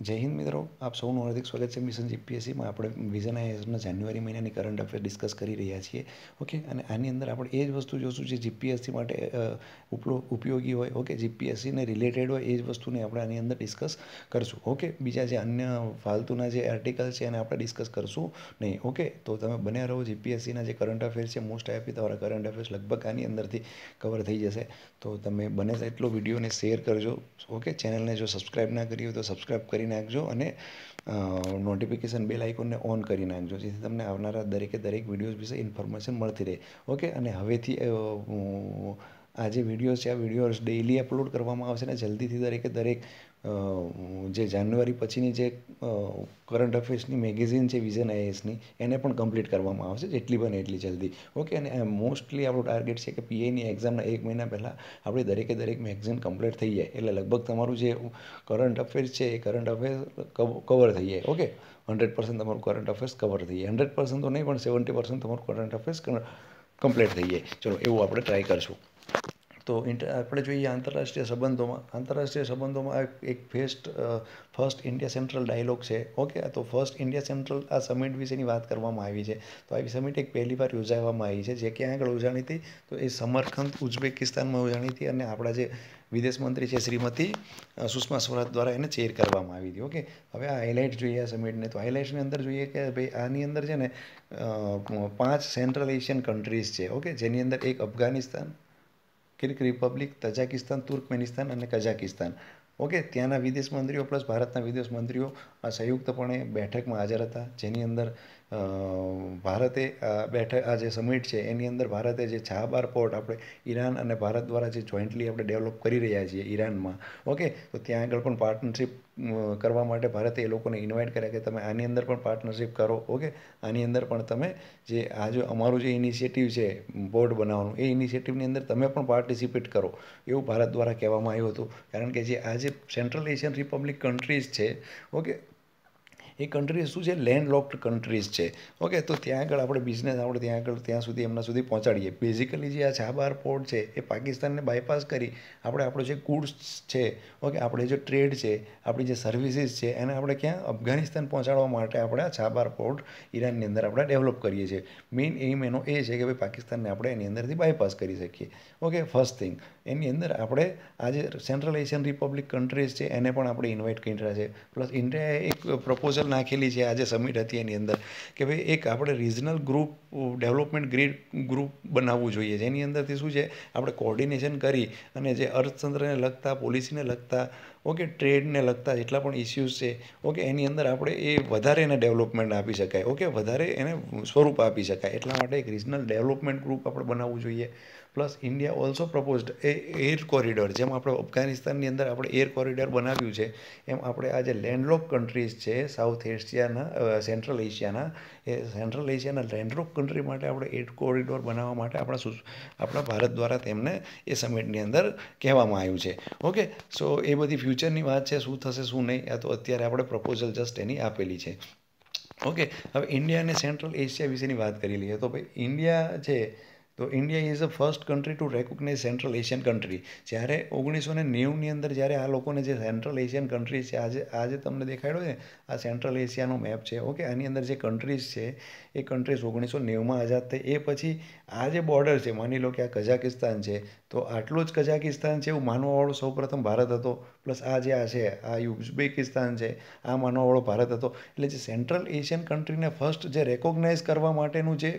જય હિન્દ મિત્રો, આપ સૌનું હાર્દિક સ્વાગત છે મિશન જીપીએસસીમાં. આપણે વિઝન આઈએસના જાન્યુઆરી મહિનાની કરંટ અફેર ડિસ્કસ કરી રહ્યા છીએ. ઓકે, અને આની અંદર આપણે એ જ વસ્તુ જોશું જે જીપીએસસી માટે ઉપયોગી હોય. ઓકે, જીપીએસસીને રિલેટેડ હોય એ જ વસ્તુને આપણે આની અંદર ડિસ્કસ કરશું. ઓકે, બીજા જે અન્ય ફાલતુના જે આર્ટિકલ છે એને આપણે ડિસ્કસ કરશું નહીં. ઓકે, તો તમે બન્યા રહો. જીપીએસસીના જે કરંટ અફેર છે, મોસ્ટ આઈપી તમારા કરંટ અફેર્સ લગભગ આની અંદરથી કવર થઈ જશે. તો તમે બને એટલો વિડીયોને શેર કરજો. ઓકે, ચેનલને જો સબસ્ક્રાઈબ ના કરી હોય તો સબસ્ક્રાઈબ કરી નાખજો અને નોટિફિકેશન બેલ આઇકોનને ઓન કરી નાખજો, જેથી તમને આવનારા દરેક વિડીયોઝ વિશે ઇન્ફોર્મેશન મળતી રહે. ઓકે, અને હવેથી આ જે વિડીયોઝ છે આ વિડીયોઝ ડેઇલી અપલોડ કરવામાં આવશે ને જલ્દીથી દરેક જે જાન્યુઆરી પછીની જે કરંટ અફેર્સની મેગેઝિન છે વિઝન આઈએસની એને પણ કમ્પ્લીટ કરવામાં આવશે જેટલી બને એટલી જલ્દી. ઓકે, અને મોસ્ટલી આપણો ટાર્ગેટ છે કે પીઆઈની એક્ઝામના 1 મહિના પહેલાં આપણે દરેક મેગેઝિન કમ્પ્લીટ થઈ જાય, એટલે લગભગ તમારું જે કરંટ અફેર્સ છે એ કરંટ અફેર્સ કવર થઈ જાય. ઓકે, 100% તમારું કરંટ અફેર્સ કવર થઈ જાય. 100% તો નહીં, પણ 70% તમારું કરંટ અફેર્સ કમ્પ્લીટ થઈ જાય. ચલો, એવું આપણે ટ્રાય કરશું. તો આપણે જોઈએ આંતરરાષ્ટ્રીય સંબંધોમાં એક ફર્સ્ટ ઇન્ડિયા સેન્ટ્રલ ડાયલોગ છે. ઓકે, તો ફર્સ્ટ ઇન્ડિયા સેન્ટ્રલ આ સમિટ વિશેની વાત કરવામાં આવી છે. તો આવી સમિટ એક પહેલી વાર યોજાવામાં આવી છે. જે ક્યાં આગળ ઉજાણી હતી તો એ સમરખંદ ઉઝબેકિસ્તાનમાં ઉજાણી હતી, અને આપણા જે વિદેશ મંત્રી છે શ્રીમતી સુષ્મા સ્વરાજ દ્વારા એને ચેર કરવામાં આવી હતી. ઓકે, હવે આ હાઇલાઇટ જોઈએ આ સમિટને. તો હાઇલાઇટ્સની અંદર જોઈએ કે ભાઈ આની અંદર છે ને 5 સેન્ટ્રલ એશિયન કન્ટ્રીઝ છે. ઓકે, જેની અંદર એક Afghanistan, Kyrgyz republic, Tajikistan, Turkmenistan અને કઝાકિસ્તાન. ઓકે, ત્યાંના વિદેશ મંત્રીઓ પ્લસ ભારતના વિદેશ મંત્રીઓ આ સંયુક્તપણે બેઠકમાં હાજર હતા, જેની અંદર ભારતે આ જે સમિટ છે એની અંદર ભારતે જે છાબાર પોર્ટ આપણે ઈરાન અને ભારત દ્વારા જે જોઈન્ટલી આપણે ડેવલપ કરી રહ્યા છીએ ઈરાનમાં. ઓકે, તો ત્યાં આગળ પણ પાર્ટનરશિપ કરવા માટે ભારતે એ લોકોને ઇન્વાઇટ કર્યા કે તમે આની અંદર પણ પાર્ટનરશિપ કરો. ઓકે, આની અંદર પણ તમે જે આ જો અમારું જે ઇનિશિયેટિવ છે પોર્ટ બનાવવાનું, એ ઇનિશિયેટિવની અંદર તમે પણ પાર્ટિસિપેટ કરો, એવું ભારત દ્વારા કહેવામાં આવ્યું હતું. કારણ કે જે આ જે સેન્ટ્રલ એશિયન રિપબ્લિક કન્ટ્રીઝ છે, ઓકે, એ કન્ટ્રીઝ શું છે, લેન્ડ લોકડ કન્ટ્રીઝ છે. ઓકે, તો ત્યાં આગળ આપણે બિઝનેસ ત્યાં સુધી એમના સુધી પહોંચાડીએ. બેઝિકલી જે આ છાબાર પોર્ટ છે એ પાકિસ્તાનને બાયપાસ કરી આપણો જે ગુડ્સ છે, ઓકે, આપણે જે ટ્રેડ છે, આપણી જે સર્વિસીસ છે એને આપણે ક્યાં અફઘાનિસ્તાન પહોંચાડવા માટે આપણે આ છાબાર પોર્ટ ઈરાનની અંદર આપણે ડેવલપ કરીએ છીએ. મેઇન એમ એનો એ છે કે ભાઈ પાકિસ્તાનને આપણે એની અંદરથી બાયપાસ કરી શકીએ. ઓકે, ફર્સ્ટ થિંગ એની અંદર આપણે આ જે સેન્ટ્રલ એશિયન રિપબ્લિક કન્ટ્રીઝ છે એને પણ આપણે ઇન્વાઇટ કર્યા છે. પ્લસ ઇન્ડિયાએ એક પ્રપોઝલ નાખેલી છે આજે સમિટ હતી એની અંદર કે ભાઈ એક આપણે રિજનલ ડેવલપમેન્ટ ગ્રુપ બનાવવું જોઈએ, જેની અંદરથી શું છે આપણે કોર્ડિનેશન કરી અને જે અર્થતંત્રને લગતા, પોલિસીને લગતા, ઓકે, ટ્રેડને લગતા જેટલા પણ ઇસ્યુઝ છે, ઓકે, એની અંદર આપણે એ વધારે એને ડેવલપમેન્ટ આપી શકાય. ઓકે, વધારે એને સ્વરૂપ આપી શકાય. એટલા માટે એક રિજનલ ડેવલપમેન્ટ ગ્રુપ આપણે બનાવવું જોઈએ. Plus India also proposed air corridor, જેમ આપણે અફઘાનિસ્તાનની અંદર આપણે એર કોરિડોર બનાવ્યું છે, એમ આપણે આ જે લેન્ડલોક કન્ટ્રીઝ છે સાઉથ એશિયાના, સેન્ટ્રલ એશિયાના લેન્ડલોક કન્ટ્રી માટે આપણે એર કોરિડોર બનાવવા માટે આપણા ભારત દ્વારા તેમને એ સમિટની અંદર કહેવામાં આવ્યું છે. ઓકે, સો એ બધી ફ્યુચરની વાત છે, શું થશે શું નહીં, આ તો અત્યારે આપણે પ્રપોઝલ જસ્ટ એની આપેલી છે. ઓકે, હવે ઇન્ડિયા અને સેન્ટ્રલ એશિયા વિશેની વાત કરી લઈએ. તો ભાઈ ઇન્ડિયા છે, તો India is a first country to recognise central Asian country. જ્યારે 1990ની અંદર જ્યારે આ લોકોને જે સેન્ટ્રલ એશિયન કન્ટ્રીઝ છે, આજે તમને દેખાડ્યો છે આ સેન્ટ્રલ એશિયાનો મેપ છે. ઓકે, આની અંદર જે કન્ટ્રીઝ છે એ કન્ટ્રીઝ 1990માં આઝાદ થઈ. એ પછી આ જે બોર્ડર છે, માની લો કે આ કઝાકિસ્તાન છે, તો આટલું જ કઝાકિસ્તાન છે એવું માનવાવાળો સૌપ્રથમ ભારત હતો. પ્લસ આ છે આ ઉઝબેકિસ્તાન છે, આ માનવાવાળો ભારત હતો. એટલે જે સેન્ટ્રલ એશિયન કન્ટ્રીને ફર્સ્ટ જે રેકોગ્નાઇઝ કરવા માટેનું જે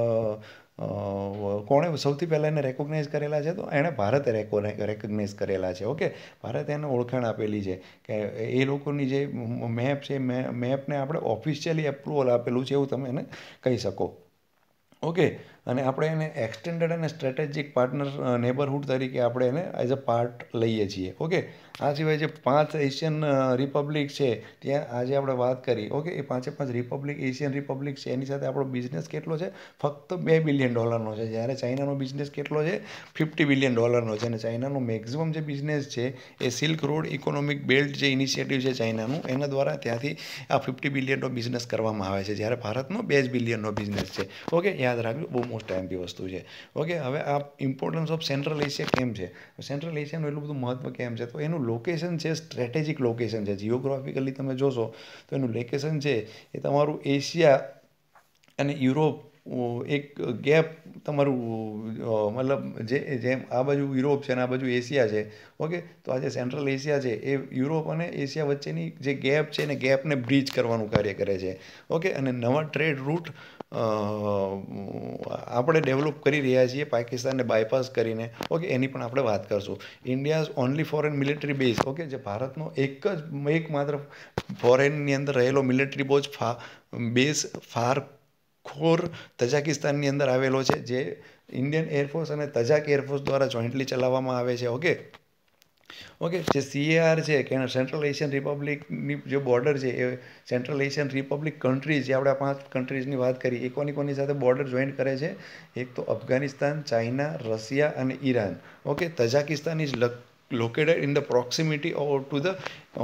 કોણે સૌથી પહેલાં એને રેકોગ્નાઇઝ કરેલા છે, તો એણે ભારતે રેકોગ્નાઇઝ કરેલા છે. ઓકે, ભારતે એને ઓળખાણ આપેલી છે કે એ લોકોની જે મેપ છે, મેપને આપણે ઓફિશિયલી એપ્રુવલ આપેલું છે એવું તમે એને કહી શકો. ઓકે, અને આપણે એને એક્સટેન્ડેડ અને સ્ટ્રેટેજિક પાર્ટનર નેબરહુડ તરીકે આપણે એને એઝ અ પાર્ટ લઈએ છીએ. ઓકે, આ સિવાય જે 5 એશિયન રિપબ્લિક છે ત્યાં આજે આપણે વાત કરી. ઓકે, એ 5 એશિયન રિપબ્લિક છે એની સાથે આપણો બિઝનેસ કેટલો છે, ફક્ત $2 બિલિયન છે. જ્યારે ચાઇનાનો બિઝનેસ કેટલો છે, $50 બિલિયન છે. અને ચાઇનાનો મેક્ઝિમમ જે બિઝનેસ છે એ સિલ્ક રોડ ઇકોનોમિક બેલ્ટ જે ઇનિશિયેટિવ છે ચાઇનાનું, એના દ્વારા ત્યાંથી આ $50 બિલિયનનો બિઝનેસ કરવામાં આવે છે, જ્યારે ભારતનો $2 બિલિયનનો બિઝનેસ છે. ઓકે, યાદ રાખજો, બહુ મોસ્ટ આઈએમપી વસ્તુ છે. ઓકે, હવે આ ઇમ્પોર્ટન્સ ઓફ સેન્ટ્રલ એશિયા કેમ છે, સેન્ટ્રલ એશિયાનું એટલું બધું મહત્વ કેમ છે, તો એનું લોકેશન છે સ્ટ્રેટેજિક લોકેશન છે. જિયોગ્રાફિકલી તમે જોશો તો એનું લોકેશન છે એ તમારું એશિયા અને યુરોપ એક ગેપ તમારું મતલબ જેમ આ બાજુ યુરોપ છે અને આ બાજુ એશિયા છે. ઓકે, તો આ જે સેન્ટ્રલ એશિયા છે એ યુરોપ અને એશિયા વચ્ચેની જે ગેપ છે એને ગેપને બ્રિજ કરવાનું કાર્ય કરે છે. ઓકે, અને નવા ટ્રેડ રૂટ આપણે ડેવલપ કરી રહ્યા છીએ પાકિસ્તાનને બાયપાસ કરીને. ઓકે, એની પણ આપણે વાત કરશું. India's only foreign military base, okay, જે ભારતનો એકમાત્ર ફોરેનની અંદર રહેલો મિલિટરી બેઝ ફારખોર તજાકિસ્તાનની અંદર આવેલો છે, જે ઇન્ડિયન એરફોર્સ અને તજાક એરફોર્સ દ્વારા જોઈન્ટલી ચલાવવામાં આવે છે. ઓકે, જે CAR છે કે સેન્ટ્રલ એશિયન રિપબ્લિકની જે બોર્ડર છે એ સેન્ટ્રલ એશિયન રિપબ્લિક કન્ટ્રીઝ, જે આપણે 5 કન્ટ્રીઝની વાત કરી, એ કોની સાથે બોર્ડર જોઈન્ટ કરે છે? એક તો અફઘાનિસ્તાન, ચાઇના, રશિયા અને Iran. Okay, Tajikistan is located in the proximity to the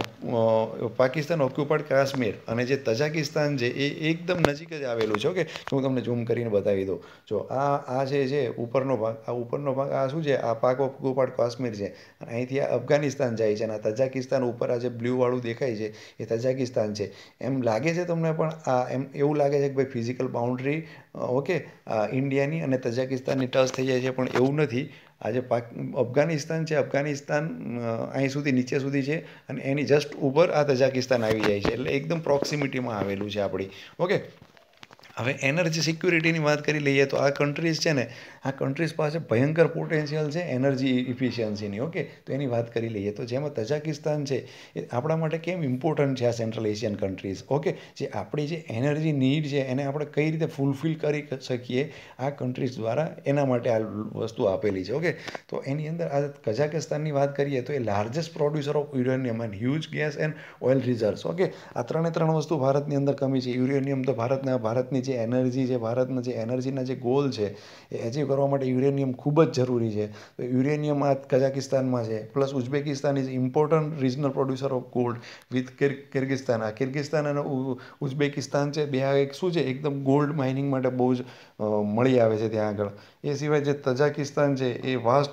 Pakistan occupied Kashmir. અને જે તજાકિસ્તાન છે એ એકદમ નજીક જ આવેલું છે. ઓકે, હું તમને ઝૂમ કરીને બતાવી દઉં. જો આ છે ઉપરનો ભાગ, આ શું છે? આ પાક ઓક્યુપાઈડ કાશ્મીર છે. અને અહીંથી આ અફઘાનિસ્તાન જાય છે અને આ તજાકિસ્તાન ઉપર આ જે બ્લુ વાળું દેખાય છે એ તજાકિસ્તાન છે. એમ લાગે છે તમને, પણ એમ એવું લાગે છે કે ભાઈ ફિઝિકલ બાઉન્ડ્રી ઓકે ઇન્ડિયાની અને તજાકિસ્તાનની ટચ થઈ જાય છે, પણ એવું નથી. આ જે અફઘાનિસ્તાન છે, અફઘાનિસ્તાન અહીં સુધી નીચે સુધી છે અને એની જસ્ટ ઉપર આ તજાકિસ્તાન આવી જાય છે, એટલે એકદમ પ્રોક્સિમિટીમાં આવેલું છે આપણી. ઓકે, હવે એનર્જી સિક્યુરિટીની વાત કરી લઈએ તો આ કન્ટ્રીઝ છે ને, આ કન્ટ્રીઝ પાસે ભયંકર પોટેન્શિયલ છે એનર્જી ઇફિશિયન્સીની. ઓકે, તો એની વાત કરી લઈએ તો જેમાં તજાકિસ્તાન છે એ આપણા માટે કેમ ઇમ્પોર્ટન્ટ છે આ સેન્ટ્રલ એશિયન કન્ટ્રીઝ. ઓકે, જે આપણી જે એનર્જી નીડ છે એને આપણે કઈ રીતે ફૂલફિલ કરી શકીએ આ કન્ટ્રીઝ દ્વારા, એના માટે આ વસ્તુ આપેલી છે. ઓકે, તો એની અંદર આ કઝાકિસ્તાનની વાત કરીએ તો એ largest producer of uranium and huge gas and oil reserves. Okay, આ ત્રણ વસ્તુ ભારતની અંદર કમી છે. યુરેનિયમ તો ભારતની જે એનર્જી છે, ભારતના જે એનર્જીના જે ગોલ છે એ એચીવ કરવા માટે યુરેનિયમ ખૂબ જ જરૂરી છે. તો યુરેનિયમ આ કઝાકિસ્તાનમાં છે. Plus Uzbekistan is important regional producer of gold with Kyrgyzstan. આ કિર્ગિસ્તાન અને ઉઝબેકિસ્તાન છે, બે આ એક શું છે એકદમ ગોલ્ડ માઇનિંગ માટે બહુ જ મળી આવે છે ત્યાં આગળ. એ સિવાય જે તજાકિસ્તાન છે એ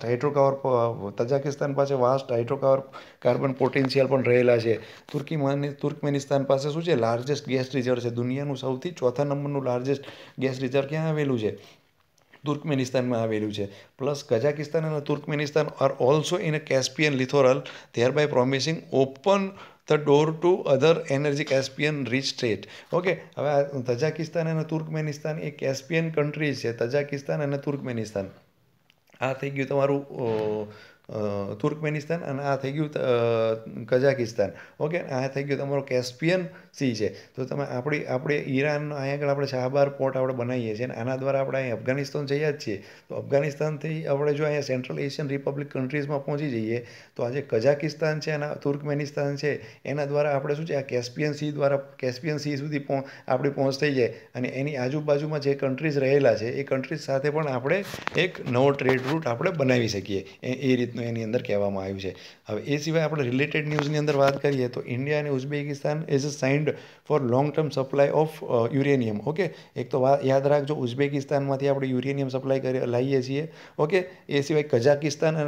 તજાકિસ્તાન પાસે વાસ્ટ કાર્બન પોટેન્શિયલ પણ રહેલા છે. તુર્કમેનિસ્તાન પાસે શું છે? લાર્જેસ્ટ ગેસ રિઝર્વ છે. દુનિયાનું સૌથી ચોથા નંબરનું લાર્જેસ્ટ ગેસ રિઝર્વ ક્યાં આવેલું છે? તુર્કમેનિસ્તાનમાં આવેલું છે. પ્લસ કઝાકિસ્તાન અને Turkmenistan are also in a Caspian littoral, there promising open the door to other energy Caspian rich state. Okay, હવે આ તજાકિસ્તાન અને તુર્કમેનિસ્તાન એ કેસ્પિયન કન્ટ્રીઝ છે. તજાકિસ્તાન અને તુર્કમેનિસ્તાન, આ થઈ ગયું તમારું તુર્કમેનિસ્તાન અને આ થઈ ગયું કઝાકિસ્તાન. ઓકે, આ થઈ ગયું તમારો કેસ્પિયન સી છે. તો તમે આપણે ઈરાન અહીં આગળ આપણે શાહબાર પોર્ટ આપણે બનાવીએ છીએ અને આના દ્વારા આપણે અહીં અફઘાનિસ્તાન જઈએ જ છીએ. તો અફઘાનિસ્તાનથી આપણે જો અહીંયા સેન્ટ્રલ એશિયન રિપબ્લિક કન્ટ્રીઝમાં પહોંચી જઈએ તો આ જે કઝાકિસ્તાન છે અને તુર્કમેનિસ્તાન છે એના દ્વારા આપણે શું છે આ કેસ્પિયન સી સુધી આપણી પહોંચ થઈ જાય અને એની આજુબાજુમાં જે કન્ટ્રીઝ રહેલા છે એ કન્ટ્રીઝ સાથે પણ આપણે એક નવો ટ્રેડ રૂટ આપણે બનાવી શકીએ, એ રીતનું એની અંદર કહેવામાં આવ્યું છે. હવે એ સિવાય આપણે રિલેટેડ ન્યૂઝની અંદર વાત કરીએ તો ઇન્ડિયા અને Uzbekistan is signed for long term supply of uranium. Okay, એક તો યાદ રાખજો ઉઝબેકિસ્તાનમાંથી આપણે યુરેનિયમ સપ્લાય લાવીએ છીએ. ઓકે, એ સિવાય Kazakhstan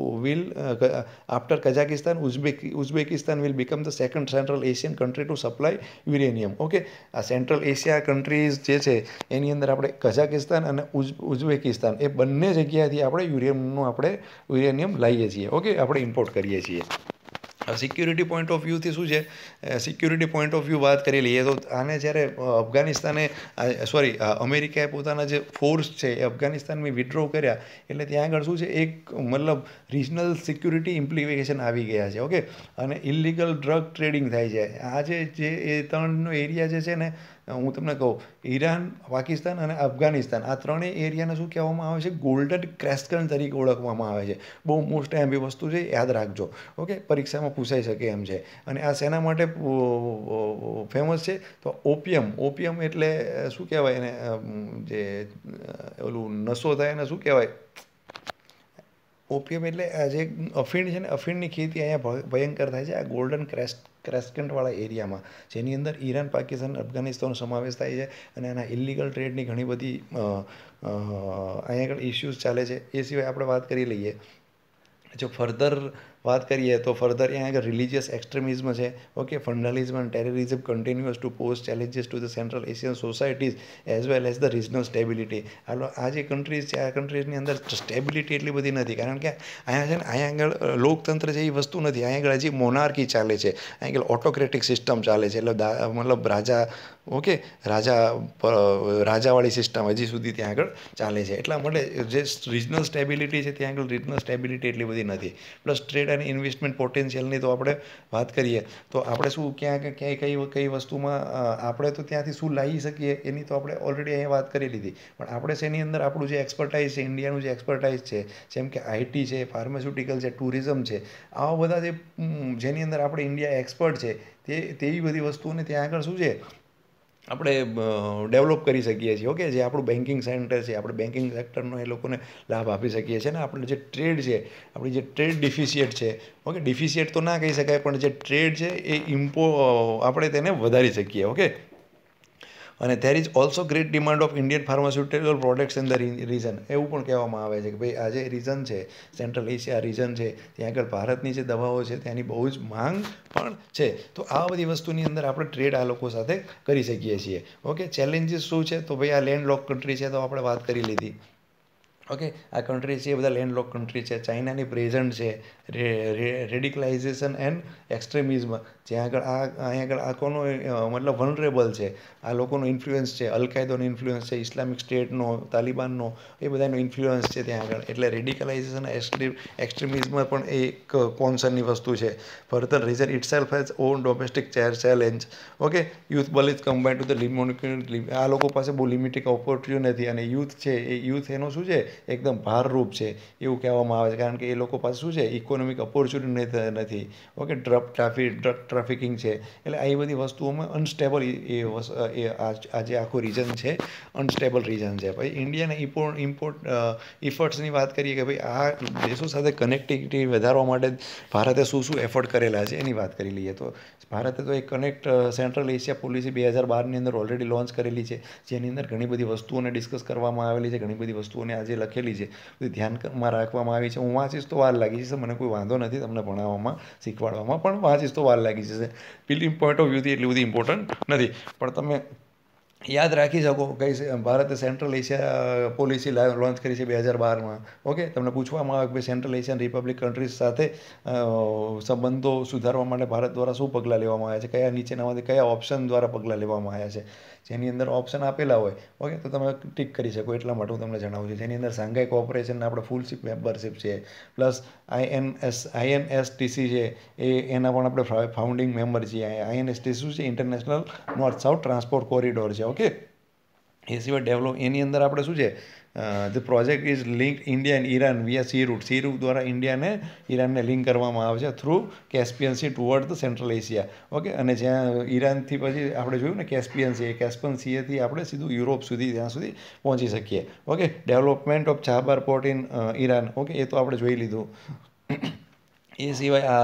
after Kazakhstan Uzbekistan will become the second central Asian country to supply uranium. Okay, આ સેન્ટ્રલ એશિયા કન્ટ્રીઝ જે છે એની અંદર આપણે કઝાકિસ્તાન અને ઉઝબેકિસ્તાન એ બંને જગ્યાએથી આપણે યુરેનિયમ લાવીએ છીએ. ઓકે, આપણે ઇમ્પોર્ટ કરીએ છીએ. સિક્યુરિટી પોઈન્ટ ઓફ વ્યૂથી શું છે? સિક્યુરિટી પોઈન્ટ ઓફ વ્યૂ વાત કરી લઈએ તો આને જ્યારે અમેરિકાએ પોતાના જે ફોર્સ છે એ અફઘાનિસ્તાનમાં વિડ્રો કર્યા એટલે ત્યાં આગળ શું છે એક મતલબ રિજનલ સિક્યુરિટી ઇમ્પ્લિકેશન આવી ગયા છે. ઓકે, અને ઇલિગલ ડ્રગ ટ્રેડિંગ થાય છે. આ જે એ ત્રણનો એરિયા જે છે ને, હું તમને કહું, ઈરાન, પાકિસ્તાન અને અફઘાનિસ્તાન, આ ત્રણેય એરિયાને શું કહેવામાં આવે છે? ગોલ્ડન ક્રેસ્કન તરીકે ઓળખવામાં આવે છે. બહુ મોસ્ટ એમ્બી વસ્તુ છે, યાદ રાખજો. ઓકે, પરીક્ષામાં પૂછાઈ શકે એમ છે. અને આ શેના માટે ફેમસ છે? તો ઓપિયમ એટલે શું કહેવાય એને, જે ઓલું નશો થાય એને શું કહેવાય? ઓપિયમ એટલે આ જે અફીણ છે ને, અફીણની ખેતી અહીંયા ભયંકર થાય છે. આ ગોલ્ડન ક્રેસ્કન્ટવાળા એરિયામાં, જેની અંદર ઈરાન, પાકિસ્તાન, અફઘાનિસ્તાનનો સમાવેશ થાય છે. અને આના ઇલીગલ ટ્રેડની ઘણી બધી અહીંયા આગળ ઇસ્યુઝ ચાલે છે. એ સિવાય આપણે વાત કરી લઈએ, જો ફર્ધર વાત કરીએ તો ફર્ધર અહીંયા આગળ રિલિજિયસ એક્સ્ટ્રીમિઝમ છે. Okay, fundamentalism and terrorism continuous to pose challenges to the central Asian societies as well as the regional stability. આ જે કન્ટ્રીઝ છે, આ કન્ટ્રીઝની અંદર સ્ટેબિલિટી એટલી બધી નથી, કારણ કે અહીંયા છે ને અહીંયા આગળ લોકતંત્ર જેવી વસ્તુ નથી. અહીંયા આગળ હજી મોનાર્કી ચાલે છે, અહીંયા આગળ ઓટોક્રેટિક સિસ્ટમ ચાલે છે. એટલે મતલબ રાજા, ઓકે, રાજાવાળી સિસ્ટમ હજી સુધી ત્યાં આગળ ચાલે છે. એટલા માટે જે રિજનલ સ્ટેબિલિટી છે ત્યાં આગળ રિજનલ સ્ટેબિલિટી એટલી બધી નથી. પ્લસ ટ્રેડ અને ઇન્વેસ્ટમેન્ટ પોટેન્શિયલની તો આપણે વાત કરીએ તો આપણે શું ક્યાંય કઈ વસ્તુમાં આપણે તો ત્યાંથી શું લાવી શકીએ એની તો આપણે ઓલરેડી અહીંયા વાત કરી લીધી. પણ આપણે શેની અંદર આપણું જે એક્સપર્ટાઇઝ છે, ઇન્ડિયાનું જે એક્સપર્ટાઇઝ છે, જેમ કે આઈટી છે, ફાર્માસ્યુટિકલ છે, ટુરિઝમ છે, આવા બધા જેની અંદર આપણે ઇન્ડિયા એક્સપર્ટ છે, તેવી બધી વસ્તુઓને ત્યાં આગળ શું છે આપણે ડેવલપ કરી શકીએ છીએ. ઓકે, જે આપણું બેન્કિંગ સેક્ટર છે, આપણે બેન્કિંગ સેક્ટરનો એ લોકોને લાભ આપી શકીએ છીએ. ને આપણે જે ટ્રેડ છે, આપણી જે ટ્રેડ ડિફિશિયટ છે, ઓકે, ડિફિશિયટ તો ના કહી શકાય, પણ જે ટ્રેડ છે એ આપણે તેને વધારી શકીએ. ઓકે, અને there is also great demand of Indian pharmaceutical products in the region. એવું પણ કહેવામાં આવે છે કે ભાઈ આ જે રીઝન છે, સેન્ટ્રલ એશિયા રીઝન છે, ત્યાં આગળ ભારતની જે દવાઓ છે ત્યાંની બહુ જ માંગ પણ છે. તો આ બધી વસ્તુની અંદર આપણે ટ્રેડ આ લોકો સાથે કરી શકીએ છીએ. ઓકે, ચેલેન્જીસ શું છે તો ભાઈ આ લેન્ડ લોક કન્ટ્રી છે તો આપણે વાત કરી લીધી. ઓકે, આ કન્ટ્રી છે એ બધા લેન્ડ લોક કન્ટ્રી છે. ચાઇનાની પ્રેઝન્ટ છે, રેડિકલાઇઝેશન એન્ડ એક્સ્ટ્રીમિઝમ, જ્યાં આગળ અહીંયા આગળ આ કોનો મતલબ વનરેબલ છે, આ લોકોનો ઇન્ફ્લુઅન્સ છે, અલકાયદાનો ઇન્ફ્લુઅન્સ છે, ઇસ્લામિક સ્ટેટનો, તાલિબાનનો, એ બધાનો ઇન્ફ્લુઅન્સ છે ત્યાં આગળ. એટલે રેડિકલાઇઝેશન એક્સ્ટ્રીમિઝમ પણ એક કોન્સર્નની વસ્તુ છે. Further region itself has own domestic challenge. Okay, youth bulge is combined to the limited. આ લોકો પાસે બહુ લિમિટેડ ઓપોર્ચ્યુનિટી, અને યુથ છે એ યુથ એનો શું છે એકદમ ભારરૂપ છે એવું કહેવામાં આવે છે, કારણ કે એ લોકો પાસે શું છે ઇકોનોમિક ઓપોર્ચ્યુનિટી નથી. ઓકે, ડ્રગ ટ્રાફિકિંગ છે. એટલે આ બધી વસ્તુઓમાં અનસ્ટેબલ આ જે આખું રીજન છે અનસ્ટેબલ રીજન છે. ભાઈ ઇન્ડિયાના ઇફર્ટ્સની વાત કરીએ કે ભાઈ આ દેશો સાથે કનેક્ટિવિટી વધારવા માટે ભારતે શું શું એફર્ટ કરેલા છે એની વાત કરી લઈએ તો ભારતે તો એક કનેક્ટ સેન્ટ્રલ એશિયા પોલિસી 2012ની અંદર ઓલરેડી લોન્ચ કરેલી છે, જેની અંદર ઘણી બધી વસ્તુઓને ડિસ્કસ કરવામાં આવેલી છે, ઘણી બધી વસ્તુઓને આજે લખેલી છે, બધી ધ્યાનમાં રાખવામાં આવી છે. હું વાંચીશ તો વાર લાગી જશે, મને કોઈ વાંધો નથી તમને ભણાવવામાં શીખવાડવામાં, પણ વાંચીશ તો વાર લાગી જશે. ફિલ્મ પોઈન્ટ ઓફ વ્યૂથી એટલી બધી ઇમ્પોર્ટન્ટ નથી, પણ તમે યાદ રાખી શકો કઈ ભારતે સેન્ટ્રલ એશિયા પોલિસી લોન્ચ કરી છે 2012માં. ઓકે, તમને પૂછવામાં આવે કે ભાઈ સેન્ટ્રલ એશિયન રિપબ્લિક કન્ટ્રીઝ સાથે સંબંધો સુધારવા માટે ભારત દ્વારા શું પગલાં લેવામાં આવ્યા છે, કયા નીચેનામાંથી કયા ઓપ્શન દ્વારા પગલાં લેવામાં આવ્યા છે. જેની અંદર ઓપ્શન આપેલા હોય, ઓકે, તો તમે ટિક કરી શકો. એટલા માટે હું તમને જણાવું છું. જેની અંદર શાંઘાઈ કોઓપરેશનના આપણે ફૂલશીપ મેમ્બરશીપ છે, પ્લસ INSTC છે, એના પણ આપણે ફાઉન્ડિંગ મેમ્બર છીએ. INSTC શું છે, international north south transport corridor છે. ઓકે, એ સિવાય એની અંદર આપણે શું છે the project is link India and Iran via sea route. Sea route દ્વારા ઇન્ડિયાને ઈરાનને લિંક કરવામાં આવે છે through Caspian sea toward the central Asia. Okay, અને જ્યાં ઈરાનથી પછી આપણે જોયું ને કેસ્પિયન સી, કેસ્પિયન સીએથી આપણે સીધું યુરોપ સુધી ત્યાં સુધી પહોંચી શકીએ. Okay, development of Chabahar port in Iran. Okay, એ તો આપણે જોઈ લીધું. એ સિવાય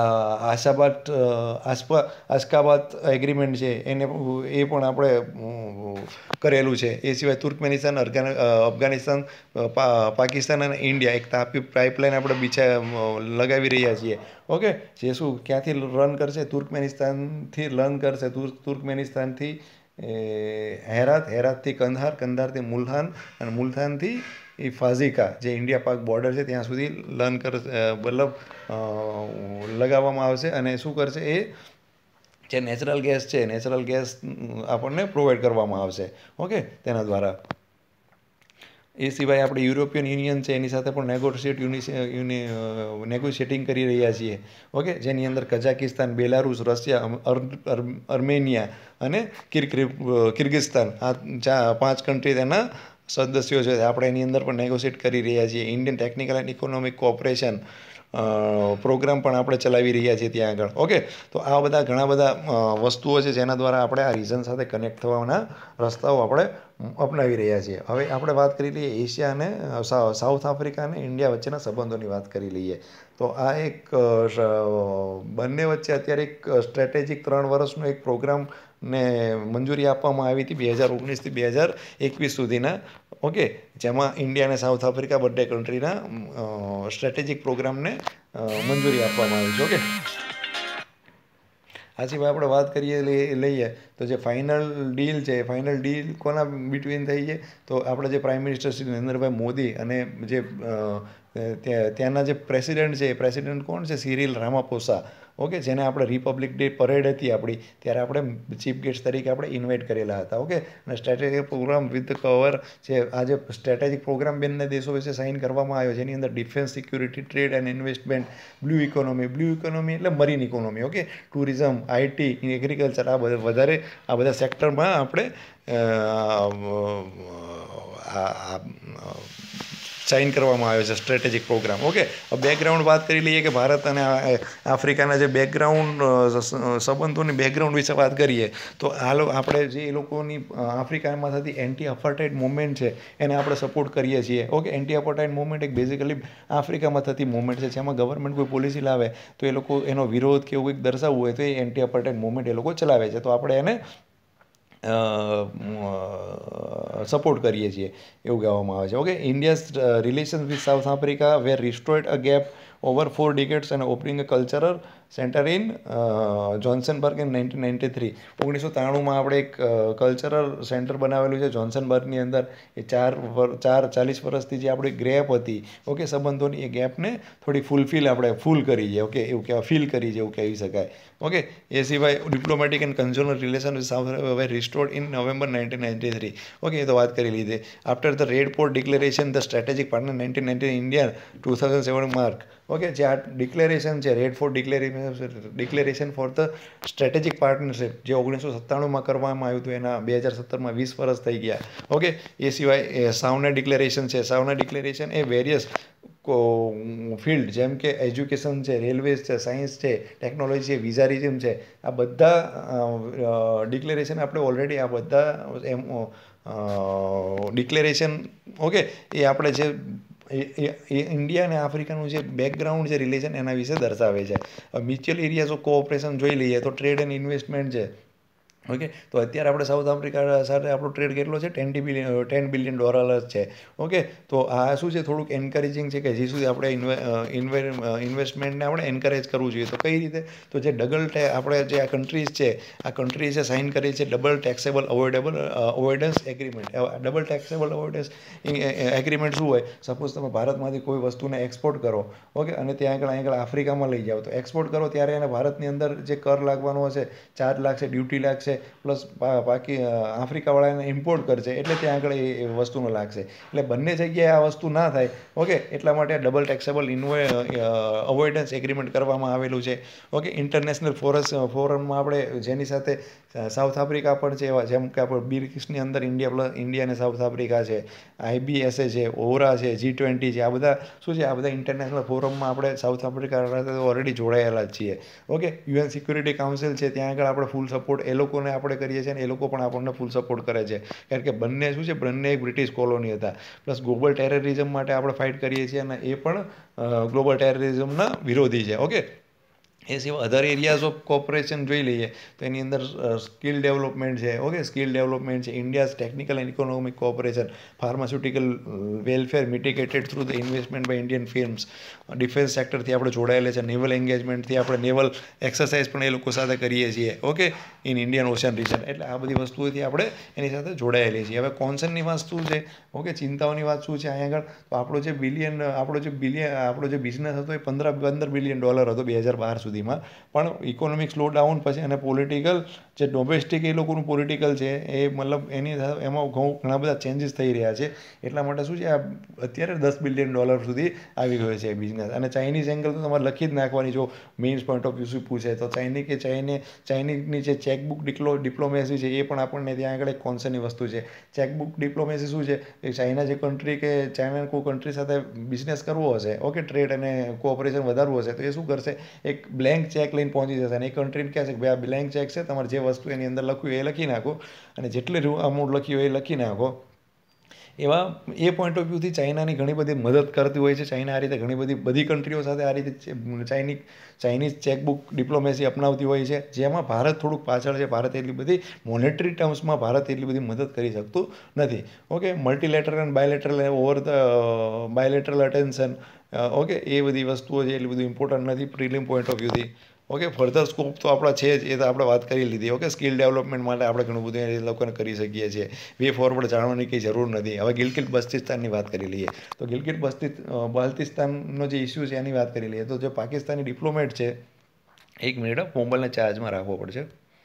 અશ્કાબાદ એગ્રીમેન્ટ છે એ પણ આપણે કરેલું છે. એ સિવાય તુર્કમેનિસ્તાન, અફઘાનિસ્તાન, પાકિસ્તાન અને ઇન્ડિયા એક તાપી પાઇપલાઇન આપણે લગાવી રહ્યા છીએ. ઓકે, જે શું ક્યાંથી રન કરશે, તુર્કમેનિસ્તાનથી રન કરશે, તુર્કમેનિસ્તાનથી હેરાતથી કંધાર, કંધારથી મુલ્તાન, અને મુલ્તાનથી એ ફાઝિકા જે ઇન્ડિયા પાક બોર્ડર છે ત્યાં સુધી મતલબ લગાવવામાં આવશે. અને શું કરશે, એ જે નેચરલ ગેસ છે, નેચરલ ગેસ આપણને પ્રોવાઈડ કરવામાં આવશે. ઓકે, તેના દ્વારા. એ સિવાય આપણે યુરોપિયન યુનિયન છે એની સાથે પણ નેગોશિએટિંગ કરી રહ્યા છીએ. ઓકે, જેની અંદર કઝાકિસ્તાન, બેલારુસ, રશિયા, અર્મેનિયા અને કિર્ગિસ્તાન, આ 5 કન્ટ્રી તેના સદસ્યો છે. આપણે એની અંદર પણ નેગોશિએટ કરી રહ્યા છીએ. Indian technical and economic cooperation programme પણ આપણે ચલાવી રહ્યા છીએ ત્યાં આગળ. ઓકે, તો આ બધા ઘણા બધા વસ્તુઓ છે જેના દ્વારા આપણે આ રીઝન સાથે કનેક્ટ થવાના રસ્તાઓ આપણે અપનાવી રહ્યા છીએ. હવે આપણે વાત કરી લઈએ એશિયા અને સાઉથ આફ્રિકા અને ઇન્ડિયા વચ્ચેના સંબંધોની વાત કરી લઈએ. તો આ એક બંને વચ્ચે અત્યારે એક સ્ટ્રેટેજિક 3 વર્ષનો એક પ્રોગ્રામને મંજૂરી આપવામાં આવી હતી 2019થી 2021 સુધીના. ઓકે, જેમાં ઇન્ડિયા અને સાઉથ આફ્રિકા બંને કન્ટ્રીના સ્ટ્રેટેજિક પ્રોગ્રામને મંજૂરી આપવામાં આવી છે. ઓકે, આ સિવાય આપણે વાત કરીએ લઈએ તો જે ફાઇનલ ડીલ છે, ફાઇનલ ડીલ કોના બિટવીન થઈ છે? તો આપણે જે પ્રાઇમ મિનિસ્ટર શ્રી નરેન્દ્રભાઈ મોદી અને જે ત્યાંના જે પ્રેસિડેન્ટ છે, એ પ્રેસિડેન્ટ કોણ છે? Cyril Ramaphosa. ઓકે, જેને આપણે રિપબ્લિક ડે પરેડ હતી આપણી, ત્યારે આપણે ચીફ ગેસ્ટ તરીકે આપણે ઇન્વાઇટ કરેલા હતા. ઓકે, અને સ્ટ્રેટેજિક પ્રોગ્રામ વિથ કવર છે. આ જે સ્ટ્રેટેજિક પ્રોગ્રામ બંને દેશો વિશે સાઇન કરવામાં આવ્યો, જેની અંદર defence, security, trade and investment, blue economy એટલે marine economy, okay, tourism, IT, agriculture, આ બધા સેક્ટરમાં આપણે સાઇન કરવામાં આવ્યો છે સ્ટ્રેટેજિક પ્રોગ્રામ. ઓકે, બેકગ્રાઉન્ડ વાત કરી લઈએ કે ભારત અને આફ્રિકાના જે બેકગ્રાઉન્ડ સંબંધોની બેકગ્રાઉન્ડ વિશે વાત કરીએ તો આપણે જે એ લોકોની આફ્રિકામાં થતી એન્ટી અપાર્ટાઇડ મુવમેન્ટ છે એને આપણે સપોર્ટ કરીએ છીએ. ઓકે, એન્ટી અપાર્ટાઇડ મુવમેન્ટ એક બેઝિકલી આફ્રિકામાં થતી મુવમેન્ટ છે, જેમાં ગવર્મેન્ટ કોઈ પોલિસી લાવે તો એ લોકો એનો વિરોધ કે એવું કંઈક દર્શાવવું હોય તો એ એન્ટી અપાર્ટાઇડ મુવમેન્ટ એ લોકો ચલાવે છે. તો આપણે એને સપોર્ટ કરીએ છીએ એવું કહેવામાં આવે છે. Okay, India's relation with South Africa were restored a gap over 4 decades and opening a cultural center in Johannesburg in 1993. 1993માં આપણે એક કલ્ચરલ સેન્ટર બનાવેલું છે જોન્સનબર્ગની અંદર. એ 40 વર્ષથી જે આપણી ગેપ હતી, ઓકે, સંબંધોની, એ ગેપને થોડી ફૂલ કરી છે. ઓકે, એવું કહેવાય, ફીલ કરી છે એવું કહી શકાય. ઓકે, એ સિવાય diplomatic and consumer relation with South were restored in November 1993. Okay, એ તો વાત કરી લીધી. After the red port declaration the strategic partner 1990 India 2007 mark. Okay, જે આ ડિક્લેરેશન છે, Red Fort declaration for the strategic partnership, જે 1997માં કરવામાં આવ્યું હતું, એના 2017માં 20 વર્ષ થઈ ગયા. ઓકે, એ સિવાય સાવના ડિક્લેરેશન છે. સાવના ડિક્લેરેશન એ વેરિયસ ફિલ્ડ જેમ કે એજ્યુકેશન છે, રેલવેઝ છે, સાયન્સ છે, ટેકનોલોજી છે, વિઝારિઝમ છે, આ બધા ડિક્લેરેશન આપણે ઓલરેડી આ બધા ડિક્લેરેશન, ઓકે, એ આપણે જે ઇન્ડિયા અને આફ્રિકાનું જે બેકગ્રાઉન્ડ છે રિલેશન, એના વિશે દર્શાવે છે. મ્યુચ્યુઅલ એરિયાઝ ઓફ કોઓપરેશન જોઈ લઈએ તો ટ્રેડ એન્ડ ઇન્વેસ્ટમેન્ટ છે. ઓકે, તો અત્યારે આપણે સાઉથ આફ્રિકા સાથે આપણો ટ્રેડ કેટલો છે? $10 બિલિયન છે. ઓકે, તો આ શું છે? થોડુંક એન્કરેજિંગ છે કે હજી સુધી આપણે ઇન્વેસ્ટમેન્ટને આપણે એન્કરેજ કરવું જોઈએ. તો કઈ રીતે? તો જે આપણે જે આ કન્ટ્રીઝ છે, આ કન્ટ્રીઝે સાઇન કરી છે double taxable avoidance agreement. Double taxable avoidance agreement શું હોય? સપોઝ તમે ભારતમાંથી કોઈ વસ્તુને એક્સપોર્ટ કરો, ઓકે, અને ત્યાં આગળ આફ્રિકામાં લઈ જાઓ, તો એક્સપોર્ટ કરો ત્યારે એને ભારતની અંદર જે કર લાગવાનો હશે, ચાર્જ લાગશે, ડ્યુટી લાગશે, પ્લસ બાકી આફ્રિકાવાળા એને ઇમ્પોર્ટ કરશે, એટલે ત્યાં આગળ એ વસ્તુનો લાગશે. એટલે બંને જગ્યાએ આ વસ્તુ ના થાય. ઓકે, એટલા માટે ડબલ ટેક્સેબલ અવોઇડન્સ એગ્રીમેન્ટ કરવામાં આવેલું છે. ઓકે, ઇન્ટરનેશનલ ફોરમમાં આપણે જેની સાથે સાઉથ આફ્રિકા પણ છે, એવા જેમ કે આપણે બ્રિક્સની અંદર ઇન્ડિયા અને સાઉથ આફ્રિકા છે, IBSA છે, ઓરા છે, G20 છે, આ બધા શું છે? આ બધા ઇન્ટરનેશનલ ફોરમમાં આપણે સાઉથ આફ્રિકા સાથે ઓલરેડી જોડાયેલા જ છીએ. ઓકે, UN સિક્યુરિટી કાઉન્સિલ છે, ત્યાં આગળ આપણે ફૂલ સપોર્ટ એ લોકોને આપણે કરીએ છીએ, અને એ લોકો પણ આપણને ફૂલ સપોર્ટ કરે છે, કારણ કે બંને શું છે? બંને બ્રિટિશ કોલોની હતા. પ્લસ ગ્લોબલ ટેરરિઝમ માટે આપણે ફાઇટ કરીએ છીએ, અને એ પણ ગ્લોબલ ટેરરિઝમના વિરોધી છે. ઓકે, એ સિવાય અધર એરિયાઝ ઓફ કોઓપરેશન જોઈ લઈએ તો એની અંદર સ્કિલ ડેવલપમેન્ટ છે. ઓકે, સ્કિલ ડેવલપમેન્ટ છે, India's technical and economic cooperation, pharmaceutical welfare mitigated through the investment by Indian firms, defence સેક્ટરથી આપણે જોડાયેલા છે, નેવલ એન્ગેજમેન્ટથી આપણે નેવલ એક્સરસાઇઝ પણ એ લોકો સાથે કરીએ છીએ. Okay, in Indian ocean region. એટલે આ બધી વસ્તુઓથી આપણે એની સાથે જોડાયેલી છીએ. હવે કોન્સર્નની વાત શું છે? ઓકે, ચિંતાઓની વાત શું છે અહીંયા આગળ? તો આપણો જે બિઝનેસ હતો એ $15 બિલિયન હતો 2012 સુધીમાં. પણ ઇકોનોમિક સ્લો ડાઉન પછી અને પોલિટિકલ જે ડોમેસ્ટિક એ લોકોનું પોલિટિકલ છે, એ મતલબ એમાં ઘણા બધા ચેન્જીસ થઈ રહ્યા છે. એટલા માટે શું છે? આ અત્યારે $10 બિલિયન સુધી આવી ગયો છે બિઝનેસ. અને ચાઇનીઝ એંગલ તો તમારે લખી જ નાખવાની. જો મેઇન્સ પોઈન્ટ ઓફ વ્યૂ પૂછે તો ચાઇનીઝની જે ચેકબુક ડિપ્લોમેસી છે, એ પણ આપણને ત્યાં આગળ એક કોન્સર્નની વસ્તુ છે. ચેકબુક ડિપ્લોમેસી શું છે? એ ચાઇના જે કન્ટ્રી કે ચાઇના કોઈ કન્ટ્રી સાથે બિઝનેસ કરવો હશે, ઓકે, ટ્રેડ અને કોઓપરેશન વધારવું હશે, તો એ શું કરશે? એક બ્લેક બ્લેન્ક ચેક લઈને પહોંચી જશે અને એ કન્ટ્રીને કહે છે કે ભાઈ આ બ્લેન્ક ચેક છે, તમારે જે વસ્તુ એની અંદર લખ્યું એ લખી નાખો અને જેટલી અમાઉન્ટ લખી હોય એ લખી નાખો. એવા એ પોઈન્ટ ઓફ વ્યૂથી ચાઇનાની ઘણી બધી મદદ કરતી હોય છે. ચાઇના આ રીતે ઘણી બધી કન્ટ્રીઓ સાથે આ રીતે ચાઇનીઝ ચેકબુક ડિપ્લોમેસી અપનાવતી હોય છે, જેમાં ભારત થોડુંક પાછળ છે. ભારત એટલી બધી મોનેટરી ટર્મ્સમાં ભારત એટલી બધી મદદ કરી શકતું નથી. ઓકે, મલ્ટીલેટરલ અને bilateral over the bilateral attention, okay, એ બધી વસ્તુઓ છે એટલી બધું ઇમ્પોર્ટન્ટ નથી પ્રિલિમ પોઈન્ટ ઓફ વ્યૂથી. ઓકે, ફર્ધર સ્કોપ તો આપણા છે જ, એ તો આપણે વાત કરી લીધી. ઓકે, સ્કિલ ડેવલપમેન્ટ માટે આપણે ઘણું બધું એ લોકોને કરી શકીએ છીએ. વે ફોરવર્ડ જાણવાની કંઈ જરૂર નથી. હવે ગિલગિટ બલ્તિસ્તાનની વાત કરી લઈએ. તો ગિલગિટ બાલ્તિસ્તાનનો જે ઇસ્યુ છે એની વાત કરી લઈએ. તો જે પાકિસ્તાની ડિપ્લોમેટ છે, એક મિનિટ, મોબાઈલને ચાર્જમાં રાખવો પડશે.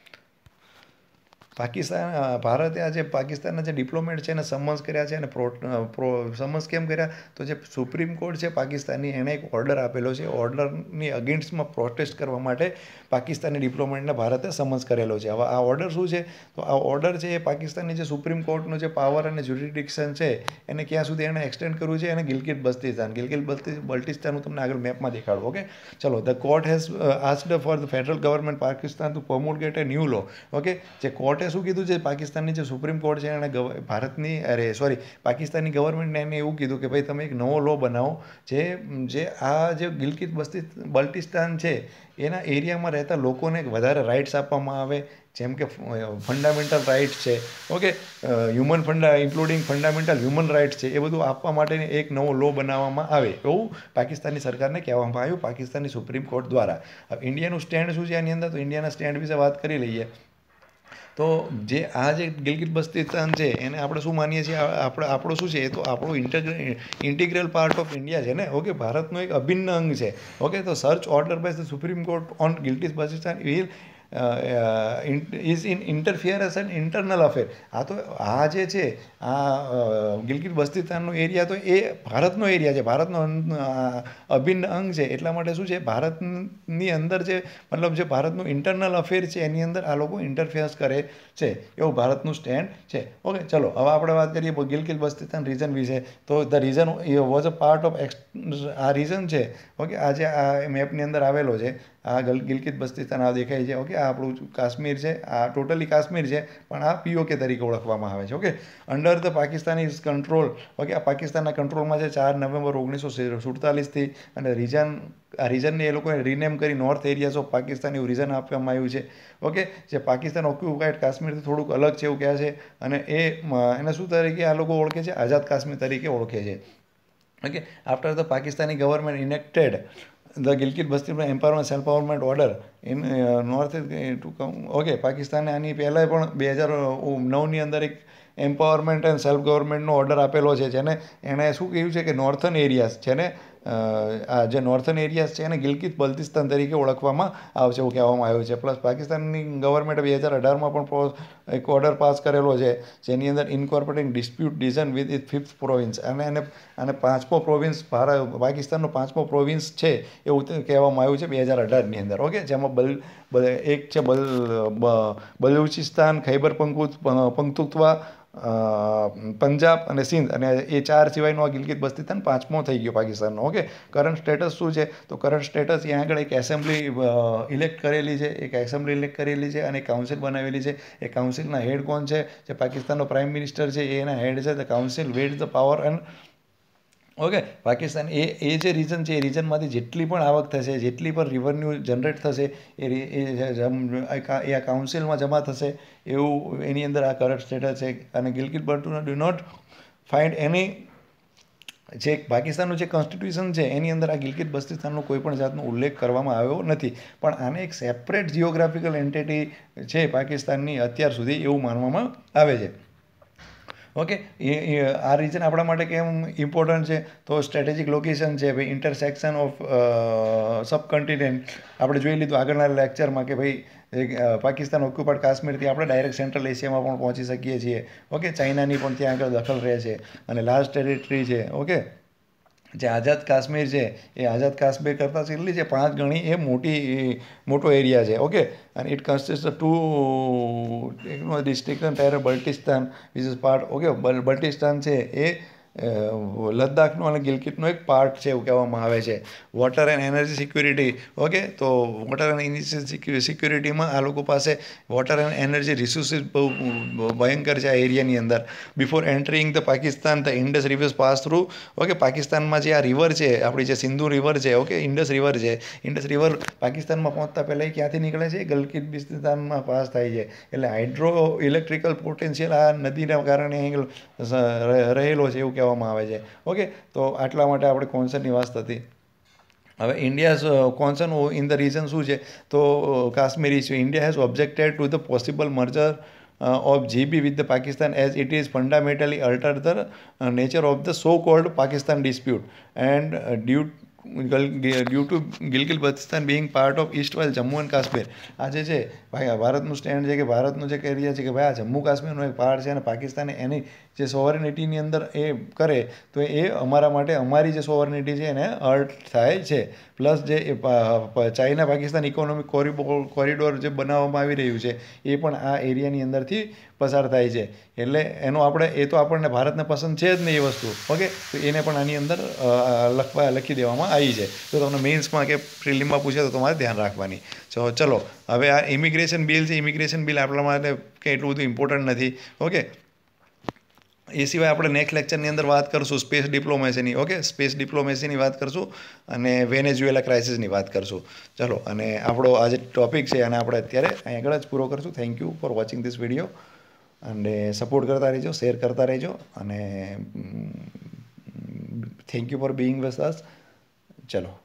ભારતે આજે પાકિસ્તાનના જે ડિપ્લોમેટ છે એને સમન્સ કર્યા છે. અને સમન્સ કેમ કર્યા? તો જે સુપ્રીમ કોર્ટ છે પાકિસ્તાનની, એણે એક ઓર્ડર આપેલો છે. ઓર્ડરની અગેન્સ્ટમાં પ્રોટેસ્ટ કરવા માટે પાકિસ્તાની ડિપ્લોમેટને ભારતે સમન્સ કરેલો છે. હવે આ ઓર્ડર શું છે? તો આ ઓર્ડર છે એ પાકિસ્તાનની જે સુપ્રીમ કોર્ટનો જે પાવર અને જ્યુરિડિક્શન છે એને ક્યાં સુધી એણે એક્સટેન્ડ કર્યું છે, એને ગિલગિટ બલ્તિસ્તાન હું તમને આગળ મેપમાં દેખાડું. ઓકે, ચલો. The court has asked for the federal government Pakistan to promulgate a new law. Okay, જે કોર્ટે શું કીધું છે, પાકિસ્તાનની જે સુપ્રીમ કોર્ટ છે એણે પાકિસ્તાની ગવર્મેન્ટને એને એવું કીધું કે ભાઈ તમે એક નવો લો બનાવો જે આ જે ગિલગિટ બલ્તિસ્તાન છે એના એરિયામાં રહેતા લોકોને વધારે રાઇટ્સ આપવામાં આવે, જેમ કે ફંડામેન્ટલ રાઇટ્સ છે. Okay, including fundamental human rights છે, એ બધું આપવા માટે એક નવો લો બનાવવામાં આવે, એવું પાકિસ્તાની સરકારને કહેવામાં આવ્યું પાકિસ્તાની સુપ્રીમ કોર્ટ દ્વારા. હવે ઇન્ડિયાનું સ્ટેન્ડ શું છે આની અંદર? તો ઇન્ડિયાના સ્ટેન્ડ વિશે વાત કરી લઈએ. તો જે આ જે ગિલગિટ બલ્તિસ્તાન છે એને આપણે શું માનીએ છીએ? આપણો શું છે? એ તો આપણું ઇન્ટિગ્રલ પાર્ટ ઓફ ઇન્ડિયા છે ને. ઓકે, ભારતનો એક અભિન્ન અંગ છે. ઓકે, તો search order by the supreme court on Gilgit Baltistan is in interference and internal affair. આ જે છે આ ગિલગિટ બલ્તિસ્તાનનો એરિયા તો એ ભારતનો એરિયા છે, ભારતનો અભિન્ન અંગ છે. એટલા માટે શું છે, ભારતની અંદર જે મતલબ જે ભારતનું ઇન્ટરનલ અફેર છે એની અંદર આ લોકો ઇન્ટરફિયરન્સ કરે છે, એવું ભારતનું સ્ટેન્ડ છે. ઓકે, ચલો. હવે આપણે વાત કરીએ ગિલગિટ બલ્તિસ્તાન રીજન વિશે. તો the region was a part of આ રીજન છે. ઓકે, આ જે આ મેપની અંદર આવેલો છે, આ ગિલગિટ બલ્તિસ્તાન આ દેખાય છે. ઓકે, આ આપણું કાશ્મીર છે, આ ટોટલી કાશ્મીર છે, પણ આ POK તરીકે ઓળખવામાં આવે છે. Okay, under the Pakistani control. Okay, આ પાકિસ્તાનના કંટ્રોલમાં છે 4 નવેમ્બર 1947થી. અને આ રીજનને એ લોકોએ રિનેમ કરી નોર્થ એરિયાઝ ઓફ પાકિસ્તાન એવું રીજન આપવામાં આવ્યું છે. ઓકે, જે પાકિસ્તાન ઓક્યુપાઈડ કાશ્મીરથી થોડુંક અલગ છે એવું કહે છે. અને એને શું તરીકે આ લોકો ઓળખે છે? આઝાદ કાશ્મીર તરીકે ઓળખે છે. Okay, after the Pakistani government enacted the Gilgit Baltistan empowerment self government order in north okay, પાકિસ્તાને આની પહેલાં પણ 2009ની અંદર એક એમ્પાવરમેન્ટ એન્ડ સેલ્ફ ગવર્મેન્ટનો ઓર્ડર આપેલો છે, જેને એણે શું કહ્યું છે કે નોર્થન એરિયાઝ છે ને, આ જે નોર્થન એરિયાઝ છે એને ગિલગિટ બલ્તિસ્તાન તરીકે ઓળખવામાં આવશે એવું કહેવામાં આવ્યું છે. પ્લસ પાકિસ્તાનની ગવર્મેન્ટે 2018માં પણ એક ઓર્ડર પાસ કરેલો છે, જેની અંદર incorporating dispute design with it 5th province, અને 5મો પ્રોવિન્સ પાકિસ્તાનનો 5મો પ્રોવિન્સ છે એવું કહેવામાં આવ્યું છે 2018ની અંદર. ઓકે, જેમાં એક છે બલુચિસ્તાન, ખૈબર પખ્તુનખ્વા, પંજાબ અને સિંધ, અને એ 4 સિવાયનો આ ગિલગિટ બલ્તિસ્તાન 5મો થઈ ગયો પાકિસ્તાનનો. ઓકે, કરંટ સ્ટેટસ શું છે? તો કરંટ સ્ટેટસ ત્યાં આગળ એક એસેમ્બલી ઇલેક્ટ કરેલી છે, અને કાઉન્સિલ બનાવેલી છે. એ કાઉન્સિલના હેડ કોણ છે? જે પાકિસ્તાનનો પ્રાઇમ મિનિસ્ટર છે એ એના હેડ છે. The council wield the power and okay, Pakistan એ જે રીજન છે એ રીજનમાંથી જેટલી પણ આવક થશે, જેટલી પણ રિવન્યુ જનરેટ થશે એ આ કાઉન્સિલમાં જમા થશે, એવું એની અંદર આ કરંટ સ્ટેટસ છે. અને Gilgit Baltistan do not find any જે પાકિસ્તાનનું જે કોન્સ્ટિટ્યુશન છે એની અંદર આ ગિલગિટ બલ્તિસ્તાનનો કોઈ પણ જાતનો ઉલ્લેખ કરવામાં આવ્યો નથી. પણ આને એક સેપરેટ જિયોગ્રાફિકલ એન્ટિટી છે પાકિસ્તાનની અત્યાર સુધી એવું માનવામાં આવે છે. ઓકે, આ રીજન આપણા માટે કેમ ઇમ્પોર્ટન્ટ છે? તો સ્ટ્રેટેજિક લોકેશન છે, ભાઈ ઇન્ટરસેક્શન ઓફ સબકન્ટિનેન્ટ. આપણે જોઈ લીધું આગળના લેક્ચરમાં કે ભાઈ પાકિસ્તાન ઓક્યુપાઈડ કાશ્મીરથી આપણે ડાયરેક્ટ સેન્ટ્રલ એશિયામાં પણ પહોંચી શકીએ છીએ. ઓકે, ચાઇનાની પણ ત્યાં આગળ દખલ રહે છે. અને લાર્જ ટેરિટરી છે. ઓકે, જે આઝાદ કાશ્મીર છે એ આઝાદ કાશ્મીર કરતાં કેટલી છે? 5 ગણી એ મોટો એરિયા છે. ઓકે, અને ઇટ કન્સિસ્ટ ઓફ 2 ડિસ્ટ્રિક્ટ ટેર Baltistan which is part. Okay, Baltistan છે એ લદ્દાખનો અને ગિલગિટનો એક પાર્ટ છે એવું કહેવામાં આવે છે. Water and energy security, okay, તો વોટર એન્ડ એનર્જી સિક્યુરિટીમાં આ લોકો પાસે વોટર એન્ડ એનર્જી રિસોર્સિસ બહુ ભયંકર છે આ એરિયાની અંદર. Before entering the Pakistan the Indus rivers pass through, okay, પાકિસ્તાનમાં જે આ રિવર છે આપણી જે સિંધુ રિવર છે, ઓકે, ઇન્ડસ રિવર છે, ઇન્ડસ રિવર પાકિસ્તાનમાં પહોંચતા પહેલાં એ ક્યાંથી નીકળે છે? ગિલગિટ બિલ્તિસ્તાનમાં પાસ થાય છે. એટલે હાઇડ્રો ઇલેક્ટ્રિકલ પોટેન્શિયલ આ નદીના કારણે રહેલો છે એવું કહેવામાં આવે છે. ઓકે, તો આટલા માટે આપણે કોન્સર્નની વાત હતી. હવે India concern in the region શું છે? તો Kashmir issue. India has objected to the possible merger of GB with the Pakistan as it is fundamentally alter the nature of the so-called Pakistan dispute and due to Gilgit-Baltistan being part of East while Jammu and Kashmir. આ જે છે ભાઈ ભારતનું stand છે કે ભારતનું જે કહી રહ્યા છે કે ભાઈ આ જમ્મુ કાશ્મીરનો એક પાર્ટ છે અને પાકિસ્તાને એની જે સોવર્નિટીની અંદર એ કરે તો એ અમારા માટે અમારી જે સોવર્નિટી છે એને હર્ટ થાય છે. પ્લસ જે ચાઇના પાકિસ્તાન ઇકોનોમિક કોરિડોર જે બનાવવામાં આવી રહ્યું છે એ પણ આ એરિયાની અંદરથી પસાર થાય છે. એટલે એનો આપણે એ તો આપણને ભારતને પસંદ છે જ નહીં એ વસ્તુ, ઓકે, તો એને પણ આની અંદર લખી દેવામાં આવી છે. તો તમને મેઇન્સમાં કે પ્રિલિમમાં પૂછે તો તમારે ધ્યાન રાખવાની. ચલો હવે આ ઇમિગ્રેશન બિલ છે. ઇમિગ્રેશન બિલ આપણા માટે કંઈ એટલું બધું ઇમ્પોર્ટન્ટ નથી, ઓકે. એ સિવાય આપણે નેક્સ્ટ લેક્ચરની અંદર વાત કરશું સ્પેસ ડિપ્લોમેસીની, ઓકે, સ્પેસ ડિપ્લોમેસીની વાત કરશું અને વેનેઝુએલા ક્રાઇસિસની વાત કરશું. ચલો, અને આપણો આ જે ટોપિક છે અને આપણે અત્યારે અહીં આગળ જ પૂરો કરશું. Thank you for watching this video અને સપોર્ટ કરતા રહેજો, શેર કરતા રહેજો અને thank you for being with us. ચલો.